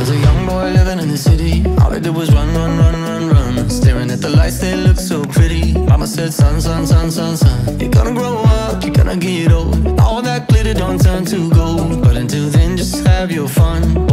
was a young boy living in the city. All I did was run, run, run, run, run, staring at the lights, they look so pretty. Mama said, son, son, son, son, son, you're gonna grow up, you're gonna get old. All that glitter don't turn to gold, but until then just have your fun.